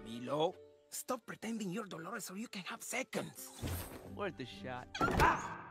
Camilo, stop pretending you're Dolores so you can have seconds. Worth a shot. Ah!